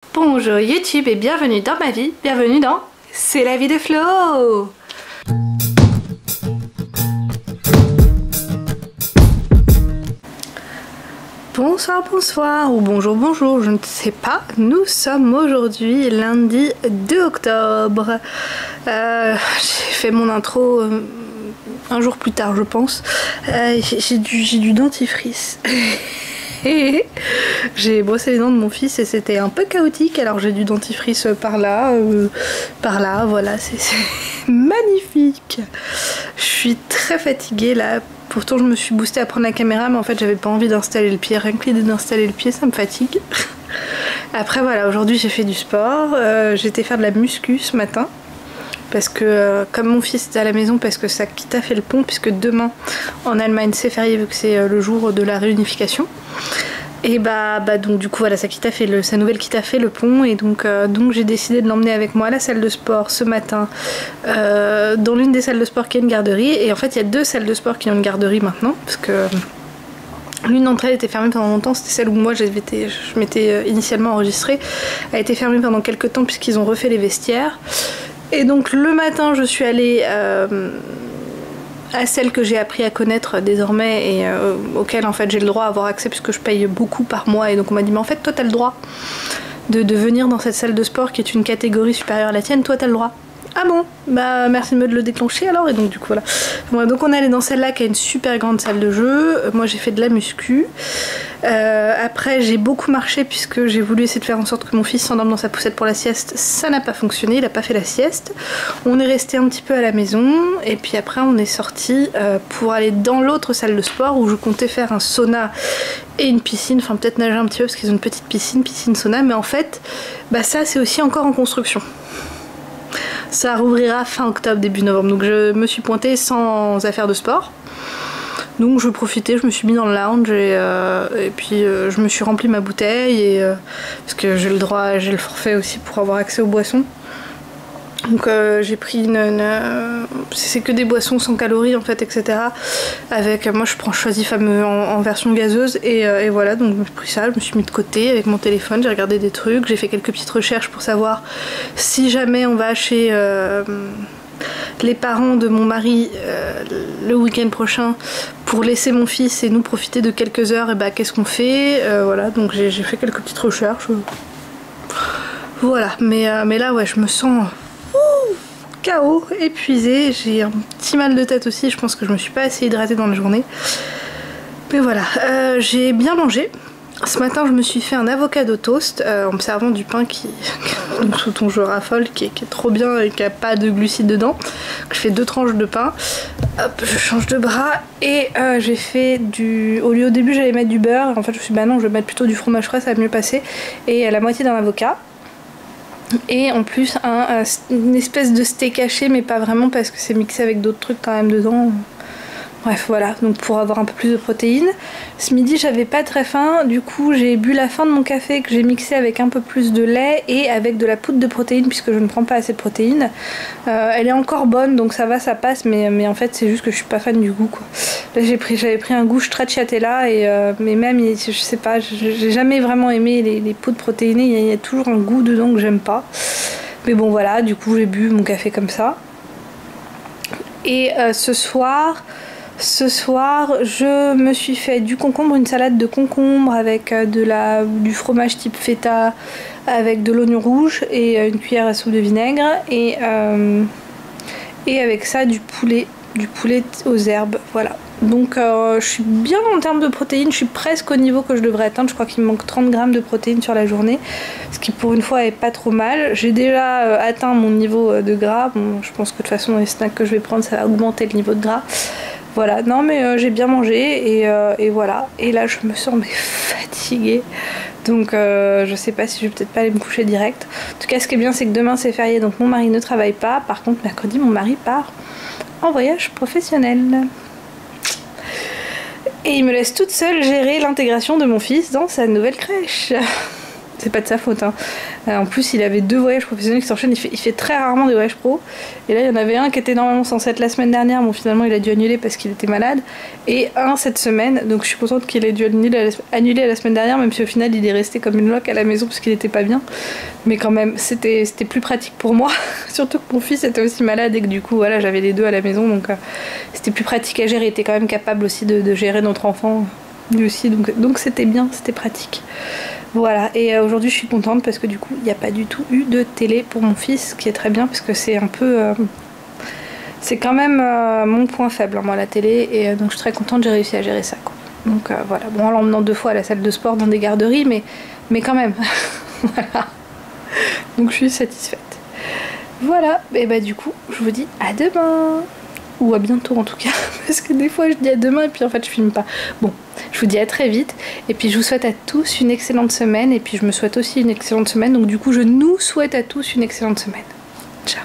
Bonjour YouTube et bienvenue dans ma vie, bienvenue dans C'est la vie de Flo. Bonsoir, bonsoir ou bonjour, bonjour, je ne sais pas. Nous sommes aujourd'hui lundi 2 octobre. J'ai fait mon intro un jour plus tard je pense. J'ai du dentifrice. J'ai brossé les dents de mon fils et c'était un peu chaotique, alors j'ai du dentifrice par là, voilà, c'est magnifique. Je suis très fatiguée là, pourtant je me suis boostée à prendre la caméra mais en fait j'avais pas envie d'installer le pied, rien que l'idée d'installer le pied ça me fatigue. Après voilà, aujourd'hui j'ai fait du sport, j'ai été faire de la muscu ce matin. Parce que comme mon fils était à la maison, parce que sa kita fait le pont, puisque demain en Allemagne c'est férié vu que c'est le jour de la réunification. Et donc du coup voilà, sa nouvelle kita fait le pont et donc j'ai décidé de l'emmener avec moi à la salle de sport ce matin dans l'une des salles de sport qui a une garderie. Et en fait il y a deux salles de sport qui ont une garderie maintenant, parce que l'une d'entre elles était fermée pendant longtemps, c'était celle où moi je m'étais initialement enregistrée. Elle a été fermée pendant quelques temps puisqu'ils ont refait les vestiaires. Et donc le matin je suis allée à celle que j'ai appris à connaître désormais et auquel en fait j'ai le droit d'avoir accès puisque je paye beaucoup par mois, et donc on m'a dit mais en fait toi t'as le droit de venir dans cette salle de sport qui est une catégorie supérieure à la tienne, toi t'as le droit. Ah bon, bah merci de me le déclencher alors. Et donc du coup voilà. Bon, donc on est allé dans celle-là qui a une super grande salle de jeu. Moi j'ai fait de la muscu. Après j'ai beaucoup marché puisque j'ai voulu essayer de faire en sorte que mon fils s'endorme dans sa poussette pour la sieste. Ça n'a pas fonctionné, il n'a pas fait la sieste. On est resté un petit peu à la maison et puis après on est sorti pour aller dans l'autre salle de sport où je comptais faire un sauna et une piscine. Enfin peut-être nager un petit peu parce qu'ils ont une petite piscine sauna, mais en fait ça c'est aussi encore en construction. Ça rouvrira fin octobre, début novembre. Donc je me suis pointée sans affaire de sport. Donc je profitais, je me suis mis dans le lounge et puis je me suis rempli ma bouteille parce que j'ai le droit, j'ai le forfait aussi pour avoir accès aux boissons. Donc j'ai pris c'est que des boissons sans calories en fait, etc. Avec, moi je prends Choisis Fameux en version gazeuse et voilà, donc j'ai pris ça, je me suis mis de côté avec mon téléphone, j'ai regardé des trucs, j'ai fait quelques petites recherches pour savoir si jamais on va chez les parents de mon mari le week-end prochain pour laisser mon fils et nous profiter de quelques heures, et qu'est-ce qu'on fait, voilà, donc j'ai fait quelques petites recherches. Voilà, mais là ouais, je me sens KO, épuisée, j'ai un petit mal de tête aussi, je pense que je me suis pas assez hydratée dans la journée. Mais voilà, j'ai bien mangé. Ce matin je me suis fait un avocado toast en me servant du pain dont je raffole, qui est trop bien et qui a pas de glucides dedans. Je fais 2 tranches de pain, hop, je change de bras et j'ai fait au début j'allais mettre du beurre, en fait je me suis dit non, je vais mettre plutôt du fromage frais, ça va mieux passer, et la moitié d'un avocat. Et en plus une espèce de steak haché, mais pas vraiment parce que c'est mixé avec d'autres trucs quand même dedans. Bref voilà, donc pour avoir un peu plus de protéines. Ce midi j'avais pas très faim, du coup j'ai bu la fin de mon café que j'ai mixé avec un peu plus de lait et avec de la poudre de protéines puisque je ne prends pas assez de protéines. Elle est encore bonne donc ça va, ça passe, mais en fait c'est juste que je suis pas fan du goût quoi. Là j'avais pris un goût stracciatella mais même je sais pas, j'ai jamais vraiment aimé les poudres protéinées, il y a toujours un goût dedans que j'aime pas. Mais bon voilà, du coup j'ai bu mon café comme ça. Et ce soir, je me suis fait du concombre, une salade de concombre avec du fromage type feta, avec de l'oignon rouge et une cuillère à soupe de vinaigre et avec ça du poulet aux herbes, voilà. Donc je suis bien en termes de protéines, je suis presque au niveau que je devrais atteindre, je crois qu'il me manque 30 grammes de protéines sur la journée, ce qui pour une fois est pas trop mal. J'ai déjà atteint mon niveau de gras, bon, je pense que de toute façon les snacks que je vais prendre ça va augmenter le niveau de gras. Voilà, non mais j'ai bien mangé et voilà. Et là je me sens fatiguée. Donc je sais pas si je vais peut-être pas aller me coucher direct. En tout cas ce qui est bien c'est que demain c'est férié donc mon mari ne travaille pas. Par contre mercredi mon mari part en voyage professionnel. Et il me laisse toute seule gérer l'intégration de mon fils dans sa nouvelle crèche. c'est pas de sa faute. Hein. En plus, il avait 2 voyages professionnels qui s'enchaînent. Il fait très rarement des voyages pro. Et là, il y en avait un qui était normalement censé être la semaine dernière. Bon, finalement, il a dû annuler parce qu'il était malade. Et un cette semaine. Donc, je suis contente qu'il ait dû annuler la semaine dernière, même si au final, il est resté comme une loque à la maison parce qu'il était pas bien. Mais quand même, c'était plus pratique pour moi. Surtout que mon fils était aussi malade et que du coup, voilà, j'avais les 2 à la maison. Donc, c'était plus pratique à gérer. Il était quand même capable aussi de gérer notre enfant. Lui aussi. Donc, c'était bien, c'était pratique. Voilà, et aujourd'hui je suis contente parce que du coup il n'y a pas du tout eu de télé pour mon fils, ce qui est très bien parce que c'est un peu... c'est quand même mon point faible, hein, moi, la télé, et donc je suis très contente, j'ai réussi à gérer ça, quoi. Donc voilà, bon, en l'emmenant 2 fois à la salle de sport dans des garderies, mais quand même, voilà. Donc je suis satisfaite. Voilà, et bah du coup je vous dis à demain. Ou à bientôt en tout cas, parce que des fois je dis à demain et puis en fait je filme pas. Bon, je vous dis à très vite, et puis je vous souhaite à tous une excellente semaine, et puis je me souhaite aussi une excellente semaine, donc du coup je nous souhaite à tous une excellente semaine. Ciao.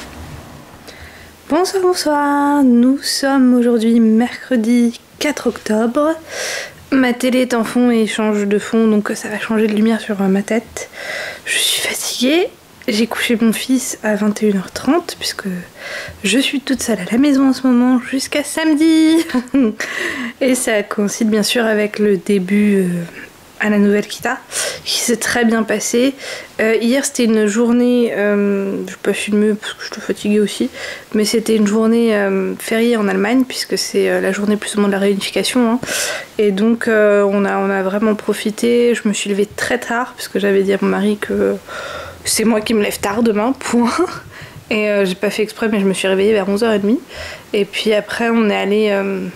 Bonsoir, bonsoir, nous sommes aujourd'hui mercredi 4 octobre. Ma télé est en fond et change de fond, donc ça va changer de lumière sur ma tête. Je suis fatiguée. J'ai couché mon fils à 21h30 puisque je suis toute seule à la maison en ce moment jusqu'à samedi. Et ça coïncide bien sûr avec le début à la nouvelle Kita qui s'est très bien passé. Hier c'était une journée, je vais pas filmer parce que je suis fatiguée aussi, mais c'était une journée fériée en Allemagne puisque c'est la journée plus ou moins de la réunification. Hein. Et donc on a vraiment profité. Je me suis levée très tard parce que j'avais dit à mon mari que... c'est moi qui me lève tard demain, point. Et j'ai pas fait exprès, mais je me suis réveillée vers 11h30. Et puis après, on est allé...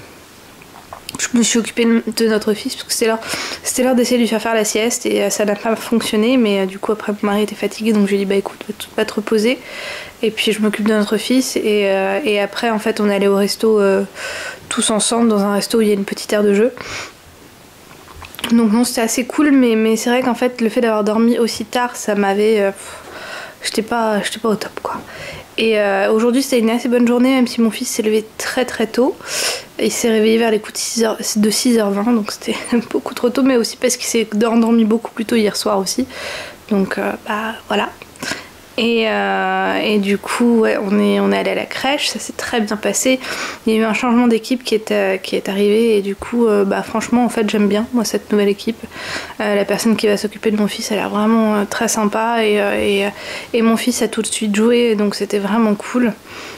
je me suis occupée de notre fils, parce que c'était l'heure d'essayer de lui faire la sieste, et ça n'a pas fonctionné. Mais du coup, après, mon mari était fatigué, donc je lui ai dit, bah écoute, va te reposer. Et puis, je m'occupe de notre fils. Et après, en fait, on est allé au resto tous ensemble, dans un resto où il y a une petite aire de jeu. Donc non, c'était assez cool, mais c'est vrai qu'en fait le fait d'avoir dormi aussi tard, ça m'avait... j'étais pas au top, quoi. Et aujourd'hui c'était une assez bonne journée, même si mon fils s'est levé très très tôt. Il s'est réveillé vers les coups de 6h20, donc c'était beaucoup trop tôt, mais aussi parce qu'il s'est endormi beaucoup plus tôt hier soir aussi. Donc bah voilà. Et du coup, ouais, on est allé à la crèche, ça s'est très bien passé. Il y a eu un changement d'équipe qui est arrivé, et du coup, bah, franchement, en fait, j'aime bien, moi, cette nouvelle équipe. La personne qui va s'occuper de mon fils, elle a l'air vraiment très sympa, et mon fils a tout de suite joué, donc c'était vraiment cool.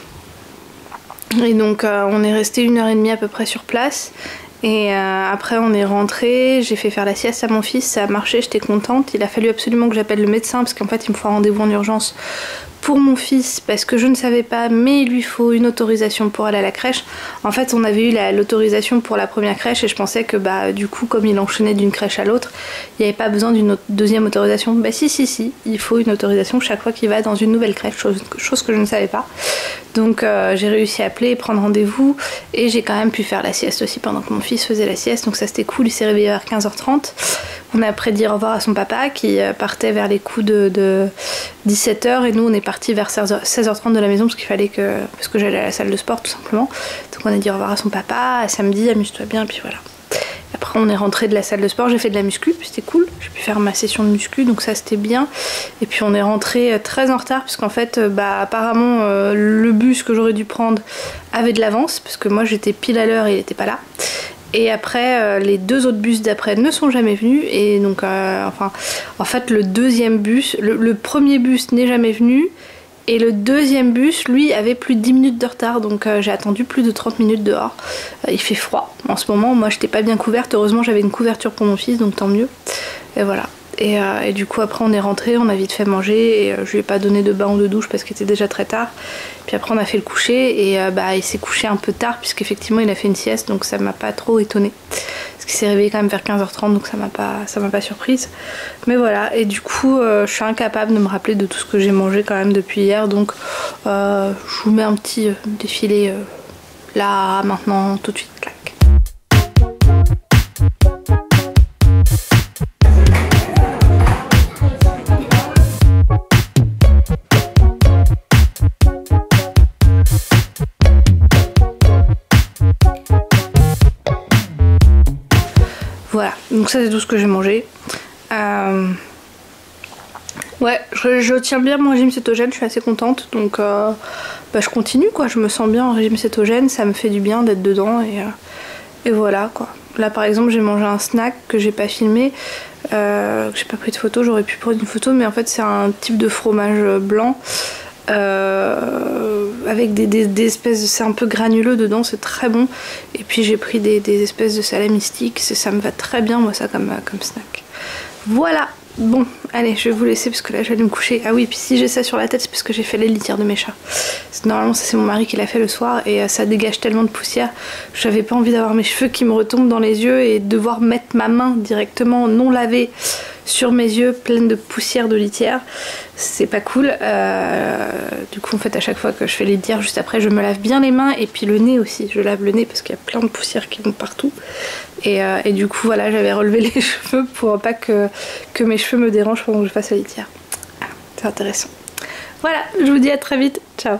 Et donc, on est resté 1h30 à peu près sur place. Et après on est rentré, j'ai fait faire la sieste à mon fils, ça a marché, j'étais contente. Il a fallu absolument que j'appelle le médecin parce qu'en fait il me faut un rendez-vous en urgence pour mon fils parce que je ne savais pas, mais il lui faut une autorisation pour aller à la crèche. En fait on avait eu l'autorisation pour la première crèche et je pensais que bah du coup comme il enchaînait d'une crèche à l'autre, il n'y avait pas besoin d'une deuxième autorisation. Bah si, il faut une autorisation chaque fois qu'il va dans une nouvelle crèche, chose que je ne savais pas. Donc j'ai réussi à appeler, prendre rendez-vous, et j'ai quand même pu faire la sieste aussi pendant que mon fils faisait la sieste, donc ça c'était cool. Il s'est réveillé vers 15h30. On a après dit au revoir à son papa qui partait vers les coups de 17h, et nous on est parti vers 16h30 de la maison parce que j'allais à la salle de sport tout simplement. Donc on a dit au revoir à son papa, à samedi, amuse-toi bien, et puis voilà. Après on est rentré de la salle de sport, j'ai fait de la muscu, puis c'était cool, j'ai pu faire ma session de muscu, donc ça c'était bien. Et puis on est rentré très en retard, parce qu'en fait bah, apparemment le bus que j'aurais dû prendre avait de l'avance, parce que moi j'étais pile à l'heure et il n'était pas là. Et après les 2 autres bus d'après ne sont jamais venus, et donc enfin en fait le deuxième bus, le premier bus n'est jamais venu, et le deuxième bus, lui, avait plus de 10 minutes de retard, donc j'ai attendu plus de 30 minutes dehors. Il fait froid en ce moment, moi j'étais pas bien couverte, heureusement j'avais une couverture pour mon fils, donc tant mieux. Et voilà. Et du coup après on est rentré, on a vite fait manger, et je lui ai pas donné de bain ou de douche parce qu'il était déjà très tard. Puis après on a fait le coucher, et bah, il s'est couché un peu tard puisqu'effectivement il a fait une sieste, donc ça m'a pas trop étonnée. Parce qu'il s'est réveillé quand même vers 15h30, donc ça m'a pas surprise. Mais voilà, et du coup je suis incapable de me rappeler de tout ce que j'ai mangé quand même depuis hier, donc je vous mets un petit défilé là, maintenant, tout de suite, clac. Voilà, donc ça c'est tout ce que j'ai mangé. Ouais, je tiens bien mon régime cétogène, je suis assez contente, donc je continue quoi, je me sens bien en régime cétogène, ça me fait du bien d'être dedans et voilà quoi. Là par exemple j'ai mangé un snack que j'ai pas filmé, que j'ai pas pris de photo, j'aurais pu prendre une photo, mais en fait c'est un type de fromage blanc avec des espèces de... c'est un peu granuleux dedans, c'est très bon, et puis j'ai pris des espèces de salami stick, ça me va très bien moi ça comme snack. Voilà. Bon, allez, je vais vous laisser parce que là je vais aller me coucher. Ah oui, puis si j'ai ça sur la tête, c'est parce que j'ai fait les litières de mes chats. Normalement, ça c'est mon mari qui l'a fait le soir et ça dégage tellement de poussière. J'avais pas envie d'avoir mes cheveux qui me retombent dans les yeux et devoir mettre ma main directement non lavée sur mes yeux pleine de poussière de litière. C'est pas cool. Du coup, en fait, à chaque fois que je fais les litières, juste après, je me lave bien les mains et puis le nez aussi. Je lave le nez parce qu'il y a plein de poussière qui vont partout. Et du coup, voilà, j'avais relevé les cheveux pour pas que mes cheveux me dérangent pendant que je fasse la litière. Ah, c'est intéressant. Voilà, je vous dis à très vite. Ciao.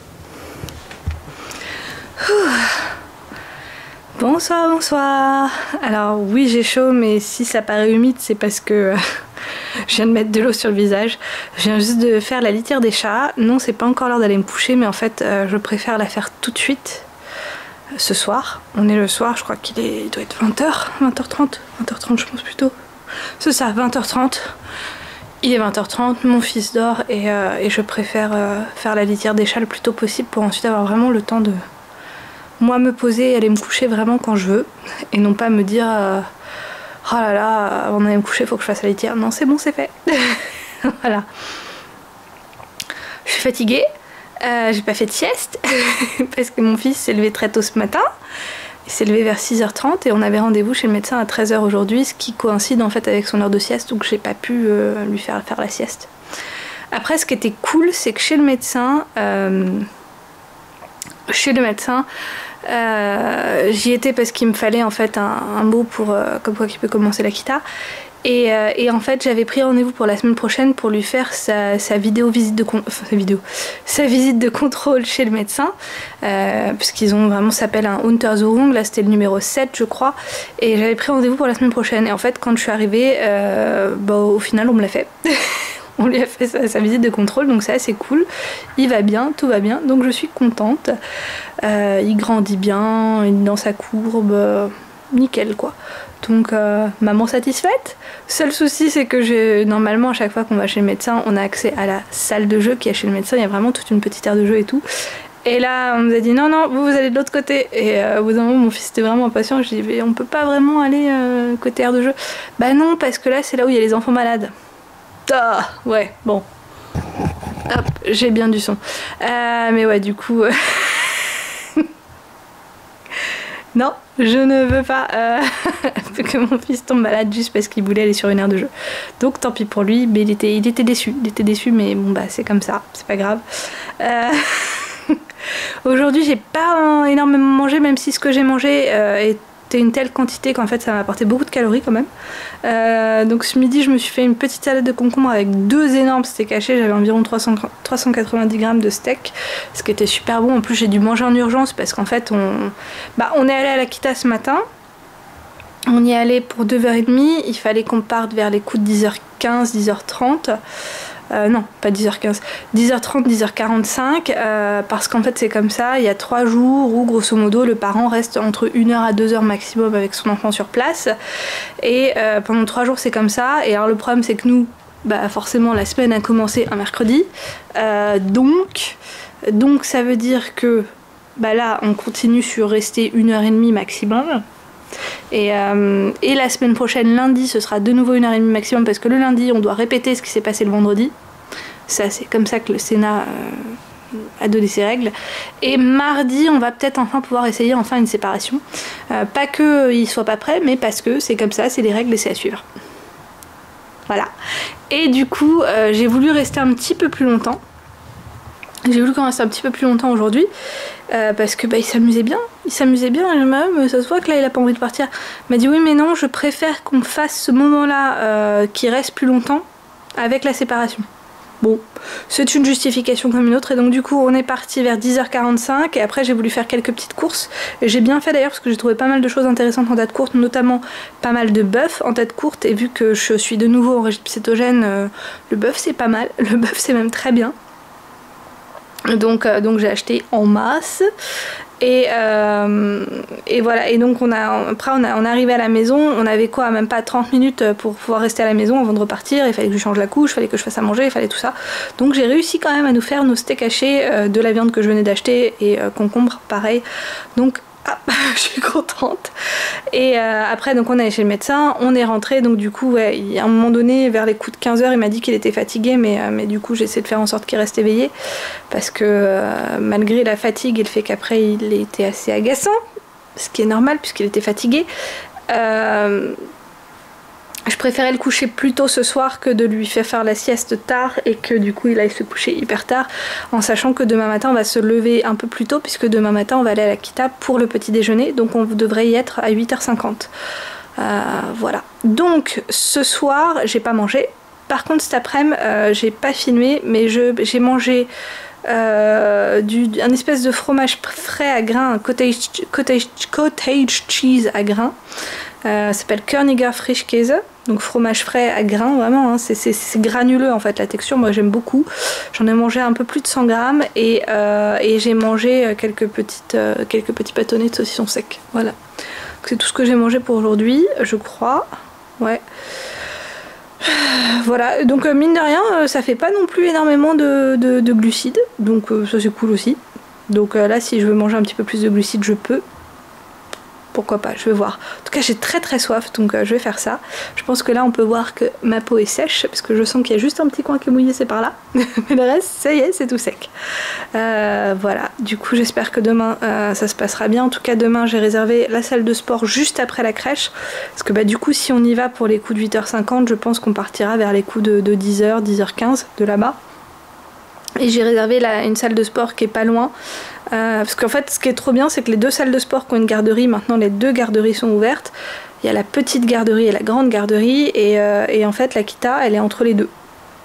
Bonsoir, bonsoir. Alors oui, j'ai chaud, mais si ça paraît humide, c'est parce que je viens de mettre de l'eau sur le visage. Je viens juste de faire la litière des chats. Non, c'est pas encore l'heure d'aller me coucher, mais en fait, je préfère la faire tout de suite. Ce soir, on est le soir, je crois il doit être 20h, 20h30, 20h30 je pense plutôt. C'est ça, 20h30. Il est 20h30, mon fils dort et je préfère faire la litière des chats le plus tôt possible pour ensuite avoir vraiment le temps de moi me poser et aller me coucher vraiment quand je veux et non pas me dire oh là là, avant d'aller me coucher faut que je fasse la litière. Non, c'est bon, c'est fait. Voilà. Je suis fatiguée. J'ai pas fait de sieste parce que mon fils s'est levé très tôt ce matin. Il s'est levé vers 6h30 et on avait rendez-vous chez le médecin à 13h aujourd'hui, ce qui coïncide en fait avec son heure de sieste, donc j'ai pas pu lui faire la sieste. Après, ce qui était cool, c'est que chez le médecin, j'y étais parce qu'il me fallait en fait un mot pour comme quoi qu'il peut commencer l'Akita. Et en fait j'avais pris rendez-vous pour la semaine prochaine pour lui faire sa visite de contrôle chez le médecin, puisqu'ils ont vraiment, ça s'appelle un Untersuchung, là c'était le numéro 7 je crois, et j'avais pris rendez-vous pour la semaine prochaine et en fait quand je suis arrivée, au final on me l'a fait. On lui a fait sa visite de contrôle, donc c'est assez cool. Il va bien, tout va bien, donc je suis contente. Il grandit bien, il est dans sa courbe, nickel quoi. Donc maman satisfaite. Seul souci c'est que normalement à chaque fois qu'on va chez le médecin, on a accès à la salle de jeu qui est chez le médecin, il y a vraiment toute une petite aire de jeu et tout. Et là on nous a dit non, vous allez de l'autre côté. Et au bout d'un moment mon fils était vraiment impatient, je dis mais on peut pas vraiment aller côté aire de jeu. Bah non, parce que là c'est là où il y a les enfants malades. Ah, ouais, bon. Hop, j'ai bien du son. Mais ouais, du coup... non, je ne veux pas que mon fils tombe malade juste parce qu'il voulait aller sur une aire de jeu. Donc tant pis pour lui, mais il était déçu. Il était déçu, mais bon bah c'est comme ça, c'est pas grave. Aujourd'hui j'ai pas énormément mangé, même si ce que j'ai mangé était une telle quantité qu'en fait ça m'a apporté beaucoup de calories quand même. Donc ce midi je me suis fait une petite salade de concombre avec 2 énormes steaks hachés, j'avais environ 390 grammes de steak, ce qui était super bon. En plus j'ai dû manger en urgence parce qu'en fait on est allé à l'Akita ce matin, on y est allé pour 2h30, il fallait qu'on parte vers les coups de 10h15, 10h30. Non, pas 10h15, 10h30, 10h45, parce qu'en fait c'est comme ça, il y a 3 jours où grosso modo le parent reste entre 1h à 2h maximum avec son enfant sur place, et pendant 3 jours c'est comme ça. Et alors le problème c'est que nous, bah forcément la semaine a commencé un mercredi, donc ça veut dire que bah là on continue sur rester 1h30 maximum. Et la semaine prochaine, lundi, ce sera de nouveau 1h30 maximum parce que le lundi, on doit répéter ce qui s'est passé le vendredi. Ça, c'est comme ça que le Sénat a donné ses règles. Et mardi, on va peut-être enfin pouvoir essayer une séparation. Pas qu'il soit pas prêt, mais parce que c'est comme ça, c'est les règles et c'est à suivre. Voilà. Et du coup, j'ai voulu rester un petit peu plus longtemps. J'ai voulu qu'on reste un petit peu plus longtemps aujourd'hui parce que bah, il s'amusait bien et même ça se voit que là il a pas envie de partir. Il m'a dit oui mais non, je préfère qu'on fasse ce moment là qui reste plus longtemps avec la séparation. Bon, c'est une justification comme une autre, et donc du coup on est parti vers 10h45 et après j'ai voulu faire quelques petites courses, et j'ai bien fait d'ailleurs parce que j'ai trouvé pas mal de choses intéressantes en tête courte, notamment pas mal de bœuf en tête courte, et vu que je suis de nouveau en régime cétogène, le bœuf c'est pas mal, le bœuf c'est même très bien. Donc j'ai acheté en masse. Et voilà, et donc après on est arrivé à la maison, on avait quoi, même pas 30 minutes pour pouvoir rester à la maison avant de repartir, il fallait que je change la couche, il fallait que je fasse à manger, il fallait tout ça. Donc j'ai réussi quand même à nous faire nos steaks hachés, de la viande que je venais d'acheter, et concombre pareil. Donc je suis contente. Et après donc on est allé chez le médecin, on est rentré, donc du coup ouais, à un moment donné vers les coups de 15h il m'a dit qu'il était fatigué, mais du coup j'ai essayé de faire en sorte qu'il reste éveillé, parce que malgré la fatigue et le fait qu'après il était assez agaçant, ce qui est normal puisqu'il était fatigué, je préférais le coucher plus tôt ce soir que de lui faire la sieste tard et que du coup il aille se coucher hyper tard, en sachant que demain matin on va se lever un peu plus tôt puisque demain matin on va aller à l'Akita pour le petit déjeuner, donc on devrait y être à 8h50. Voilà. Donc ce soir j'ai pas mangé. Par contre cet après-midi j'ai pas filmé, mais j'ai mangé un espèce de fromage frais à grains, un cottage cheese à grains. Ça s'appelle Körniger Frischkäse, donc fromage frais à grains, vraiment, hein, c'est granuleux en fait la texture, moi j'aime beaucoup. J'en ai mangé un peu plus de 100 grammes et j'ai mangé quelques petits bâtonnets de saucisson sec. Voilà, c'est tout ce que j'ai mangé pour aujourd'hui, je crois. Ouais. Voilà, donc mine de rien, ça fait pas non plus énormément de glucides, donc ça c'est cool aussi. Donc là, si je veux manger un petit peu plus de glucides, je peux. Pourquoi pas, je vais voir. En tout cas, j'ai très soif, donc je vais faire ça. Je pense que là, on peut voir que ma peau est sèche, parce que je sens qu'il y a juste un petit coin qui est mouillé, c'est par là. Mais le reste, ça y est, c'est tout sec. Voilà, du coup, j'espère que demain, ça se passera bien. En tout cas, demain, j'ai réservé la salle de sport juste après la crèche. Parce que du coup, si on y va pour les coups de 8h50, je pense qu'on partira vers les coups de 10h, 10h15 de là-bas. Et j'ai réservé une salle de sport qui est pas loin. Parce qu'en fait, ce qui est trop bien, c'est que les deux salles de sport qui ont une garderie, maintenant les deux garderies sont ouvertes. Il y a la petite garderie et la grande garderie, et en fait l'Akita, elle est entre les deux.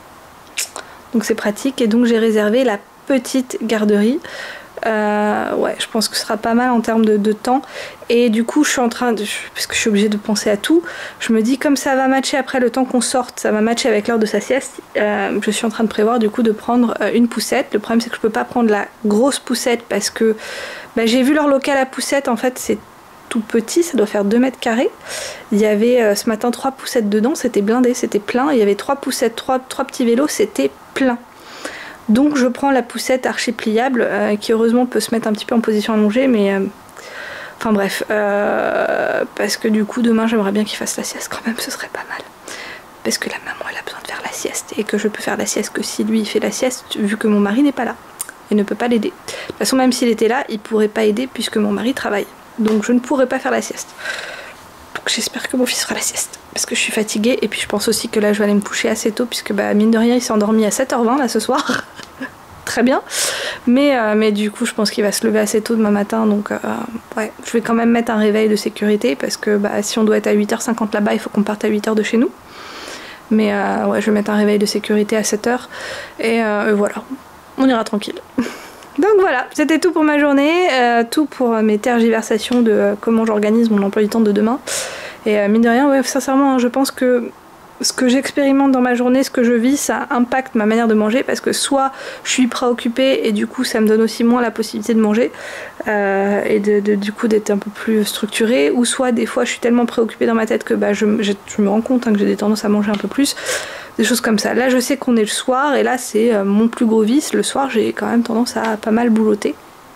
Donc c'est pratique, et donc j'ai réservé la petite garderie. Ouais, je pense que ce sera pas mal en termes de temps. Et du coup, je suis en train de... Parce que je suis obligée de penser à tout. Je me dis, comme ça va matcher après le temps qu'on sorte, ça va matcher avec l'heure de sa sieste. Je suis en train de prévoir du coup de prendre une poussette. Le problème, c'est que je peux pas prendre la grosse poussette parce que j'ai vu leur local à poussette. En fait, c'est tout petit, ça doit faire 2 mètres carrés. Il y avait ce matin 3 poussettes dedans, c'était blindé, c'était plein. Il y avait 3 poussettes, 3 petits vélos, c'était plein. Donc je prends la poussette archi pliable qui heureusement peut se mettre un petit peu en position allongée, mais enfin bref, parce que du coup demain j'aimerais bien qu'il fasse la sieste quand même, ce serait pas mal. Parce que la maman elle a besoin de faire la sieste, et que je peux faire la sieste que si lui il fait la sieste, vu que mon mari n'est pas là et ne peut pas l'aider. De toute façon, même s'il était là, il pourrait pas aider puisque mon mari travaille. Donc je ne pourrais pas faire la sieste. Donc j'espère que mon fils fera la sieste, parce que je suis fatiguée, et puis je pense aussi que là je vais aller me coucher assez tôt, puisque mine de rien il s'est endormi à 7h20 là ce soir. Très bien, mais du coup je pense qu'il va se lever assez tôt demain matin, donc ouais, je vais quand même mettre un réveil de sécurité, parce que si on doit être à 8h50 là-bas, il faut qu'on parte à 8h de chez nous. Mais ouais, je vais mettre un réveil de sécurité à 7h, et voilà, on ira tranquille. Donc voilà, c'était tout pour ma journée, tout pour mes tergiversations de comment j'organise mon emploi du temps de demain. Et mine de rien, ouais, sincèrement, je pense que ce que j'expérimente dans ma journée, ce que je vis, ça impacte ma manière de manger, parce que soit je suis préoccupée et du coup ça me donne aussi moins la possibilité de manger et du coup d'être un peu plus structurée, ou soit des fois je suis tellement préoccupée dans ma tête que je me rends compte que j'ai des tendances à manger un peu plus. Des choses comme ça. Là je sais qu'on est le soir, et là c'est mon plus gros vice. Le soir j'ai quand même tendance à pas mal boulotter.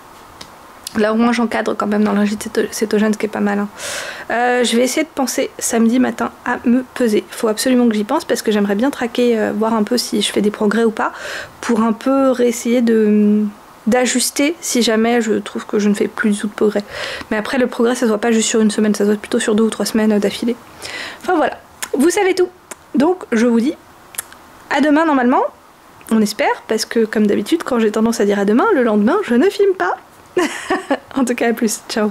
Là au moins j'encadre quand même dans le régime cétogène, ce qui est pas mal. Hein. Je vais essayer de penser samedi matin à me peser. Il faut absolument que j'y pense, parce que j'aimerais bien traquer, voir un peu si je fais des progrès ou pas, pour un peu réessayer d'ajuster si jamais je trouve que je ne fais plus du tout de progrès. Mais après le progrès ça se voit pas juste sur une semaine, ça se voit plutôt sur 2 ou 3 semaines d'affilée. Enfin voilà, vous savez tout. Donc je vous dis à demain normalement, on espère, parce que comme d'habitude quand j'ai tendance à dire à demain, le lendemain je ne filme pas. En tout cas à plus, ciao.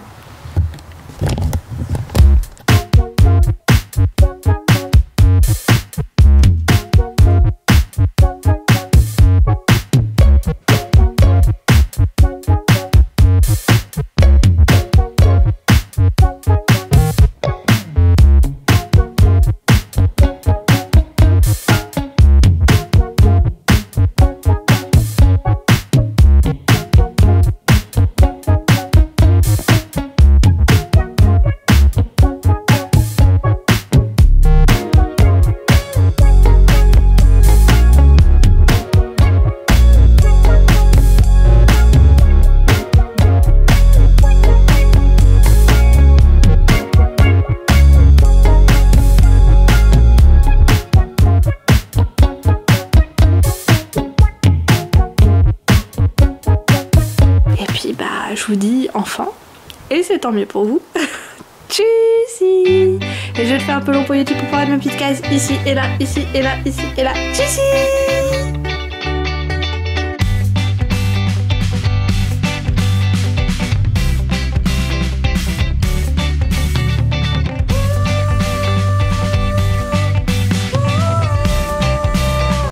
enfants. Et c'est tant mieux pour vous. Tchussy. Et je vais te faire un peu long pour YouTube pour faire une petite case ici et là, ici et là, ici et là. Tchussy.